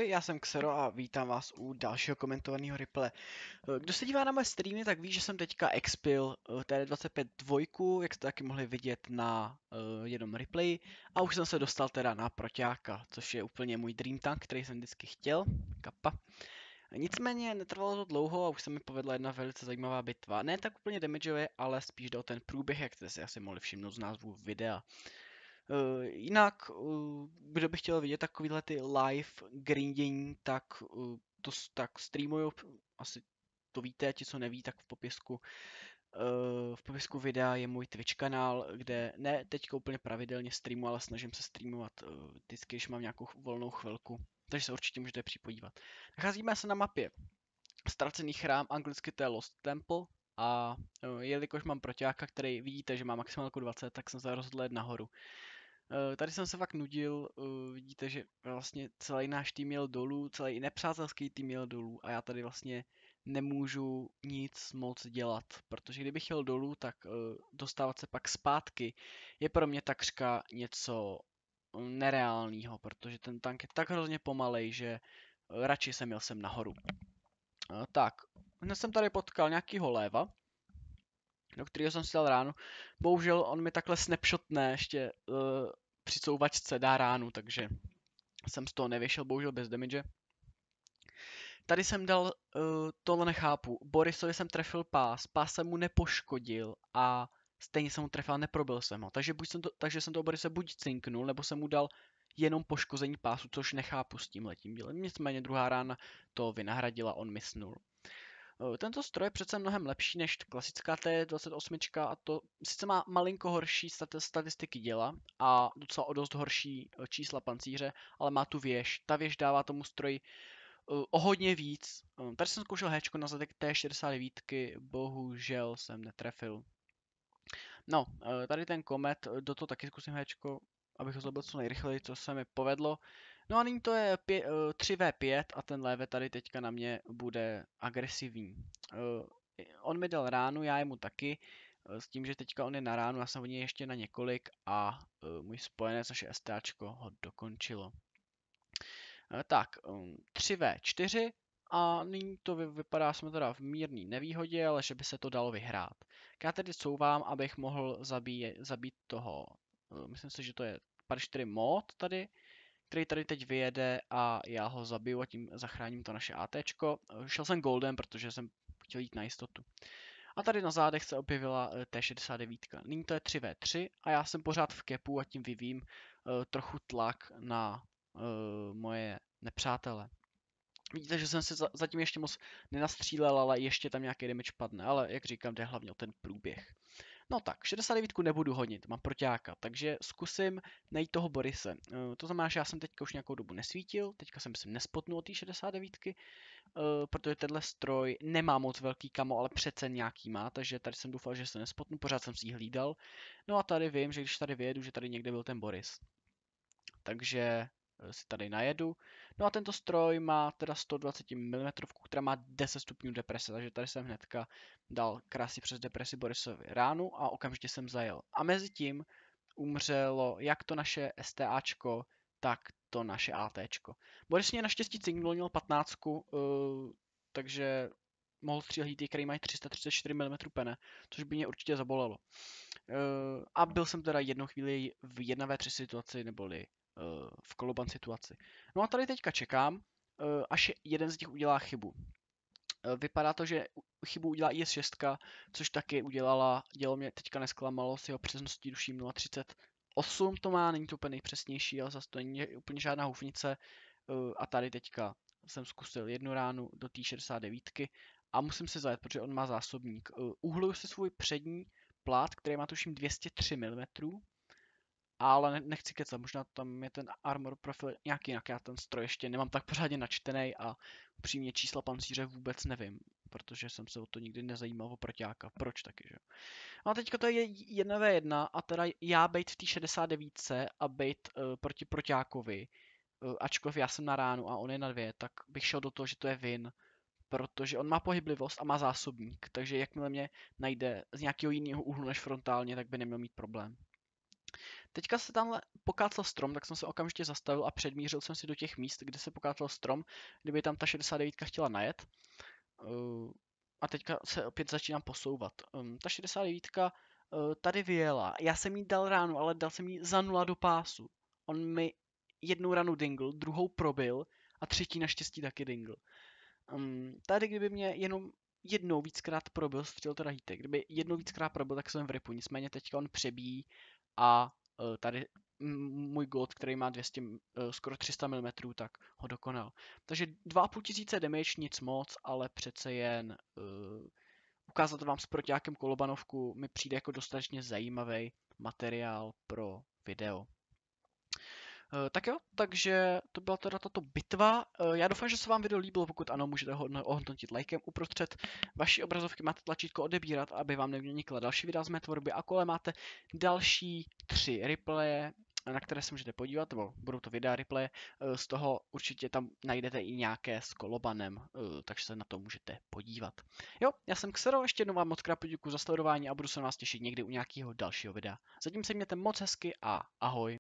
Ahoj, já jsem Xero a vítám vás u dalšího komentovaného replaye. Kdo se dívá na moje streamy, tak ví, že jsem teďka expil TD25 2, jak jste taky mohli vidět na jednom replayi, a už jsem se dostal teda na proťáka, což je úplně můj dream tank, který jsem vždycky chtěl, kappa. Nicméně netrvalo to dlouho a už se mi povedla jedna velice zajímavá bitva. Ne tak úplně damageové, ale spíš jde o ten průběh, jak jste si asi mohli všimnout z názvu videa. Jinak, kdo by chtěl vidět takovýhle ty live grindění, tak tak streamuju, asi to víte, ti co neví, tak v popisku videa je můj Twitch kanál, kde ne teďka úplně pravidelně streamu, ale snažím se streamovat vždycky, když mám nějakou volnou chvilku. Takže se určitě můžete připodívat. Nacházíme se na mapě Ztracený chrám, anglicky to je Lost Temple, a jelikož mám proťáka, který vidíte, že má maximálku 20, tak jsem se rozhodl jít nahoru. Tady jsem se fakt nudil, vidíte, že vlastně celý náš tým jel dolů, celý nepřátelský tým jel dolů a já tady vlastně nemůžu nic moc dělat, protože kdybych jel dolů, tak dostávat se pak zpátky je pro mě takřka něco nereálního, protože ten tank je tak hrozně pomalej, že radši jsem jel sem nahoru. Tak, hned jsem tady potkal nějakýho léva, do kterého jsem si dal ránu. Bohužel on mi takhle snapshotne ještě při souvačce dá ránu, takže jsem z toho nevyšel, bohužel bez damage. Tady jsem dal, tohle nechápu, Borisovi jsem trefil pás jsem mu nepoškodil a stejně jsem mu trefil a neprobil jsem ho. Takže jsem to Borise buď cinknul, nebo jsem mu dal jenom poškození pásu, což nechápu s tímhletím dílem. Nicméně druhá rána to vynahradila, on misnul. Tento stroj je přece mnohem lepší než klasická T28 a to sice má malinko horší statistiky děla a docela o dost horší čísla pancíře, ale má tu věž. Ta věž dává tomu stroji o hodně víc. Tady jsem zkoušel héčko na zadek T69, bohužel jsem netrefil. No, tady ten komet, do toho taky zkusím héčko, abych ho zabil co nejrychleji, co se mi povedlo. No a nyní to je 3v5 a ten léve tady teďka na mě bude agresivní. On mi dal ránu, já jemu taky, s tím, že teďka on je na ránu, já jsem od něj ještě na několik a můj spojenec, naše STAčko, ho dokončilo. Tak, 3v4 a nyní to vypadá, jsme teda v mírné nevýhodě, ale že by se to dalo vyhrát. Já tedy couvám, abych mohl zabít toho, myslím si, že to je 54 mod tady, který tady teď vyjede a já ho zabiju a tím zachráním to naše ATčko. Šel jsem goldem, protože jsem chtěl jít na jistotu. A tady na zádech se objevila T69. Nyní to je 3v3 a já jsem pořád v kepu a tím vyvím trochu tlak na moje nepřátele. Vidíte, že jsem se zatím ještě moc nenastřílel, ale ještě tam nějaký damage padne, ale jak říkám, jde hlavně o ten průběh. No tak, 69 nebudu honit, mám proťáka, takže zkusím najít toho Borise. To znamená, že já jsem teďka už nějakou dobu nesvítil, teďka jsem si nespotnul od té 69, protože tenhle stroj nemá moc velký kamo, ale přece nějaký má, takže tady jsem doufal, že se nespotnu, pořád jsem si ji hlídal. No a tady vím, že když tady vyjedu, že tady někde byl ten Boris. Takže si tady najedu. No a tento stroj má teda 120 mm, která má 10 stupňů deprese, takže tady jsem hnedka dal krásně přes depresi Borisovi ránu a okamžitě jsem zajel. A mezi tím umřelo jak to naše STAčko, tak to naše ATčko. Boris mě naštěstí cinknul, měl 15, takže mohl střílet ty, který mají 334 mm pene, což by mě určitě zabolelo. A byl jsem teda jednu chvíli v 1v3 situaci, neboli v koloban situaci. No a tady teďka čekám, až jeden z nich udělá chybu. Vypadá to, že chybu udělá IS-6, což taky udělala, dělo mě teďka nesklamalo s jeho přesností duším 0,38 to má, není to úplně nejpřesnější, ale zase to není úplně žádná hufnice. A tady teďka jsem zkusil jednu ránu do té 69 a musím si zajet, protože on má zásobník. Uhluju si svůj přední plát, který má tuším 203 mm, ale nechci kecat, možná tam je ten armor profil nějak jinak, já ten stroj ještě nemám tak pořádně načtený a upřímně čísla pancíře vůbec nevím, protože jsem se o to nikdy nezajímal o proťáka, proč taky, že? No a teďka to je 1v1 a teda já bejt v té 69 a bejt proti proťákovi, ačkoliv já jsem na ránu a on je na 2, tak bych šel do toho, že to je win, protože on má pohyblivost a má zásobník, takže jakmile mě najde z nějakého jiného úhlu než frontálně, tak by neměl mít problém. Teďka se tamhle pokácel strom, tak jsem se okamžitě zastavil a předmířil jsem si do těch míst, kde se pokácel strom, kdyby tam ta 69 chtěla najet. A teďka se opět začínám posouvat. Ta 69 tady vyjela. Já jsem jí dal ránu, ale dal jsem jí za 0 do pásu. On mi jednou ranu dingl, druhou probil a třetí naštěstí taky dingl. Tady kdyby mě jenom jednou víckrát probil, střel teda hítek, kdyby jednou víckrát probil, tak jsem v ripu, nicméně teďka on přebíjí a tady můj gold, který má 200, skoro 300 mm, tak ho dokonal. Takže 2500 damage, nic moc, ale přece jen ukázat vám s protiákem kolobanovku mi přijde jako dostatečně zajímavý materiál pro video. Tak jo, takže to byla teda tato bitva. Já doufám, že se vám video líbilo, pokud ano, můžete ho ohodnotit lajkem. Uprostřed vaší obrazovky máte tlačítko odebírat, aby vám nevznikla další videa z mé tvorby, a kolem máte další 3 replaye, na které se můžete podívat, nebo budou to videa replaye, z toho určitě tam najdete i nějaké s kolobanem, takže se na to můžete podívat. Jo, já jsem Xero, ještě jednou vám moc krát poděkuji za sledování a budu se na vás těšit někdy u nějakého dalšího videa. Zatím se mějte moc hezky a ahoj.